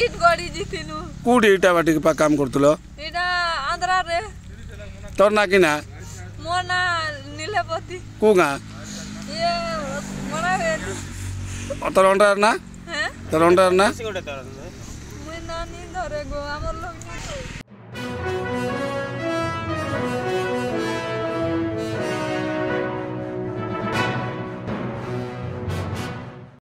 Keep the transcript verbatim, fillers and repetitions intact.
it गड़ी जितिनु कोडी इटा बाटी के काम करतलो इटा आंध्रा रे तोर ना किना मो ना नीलपति कोगा ये मना रे तोर अंडर ना हैं तोर अंडर ना मुई ना नी धरे गो हमर लोग नी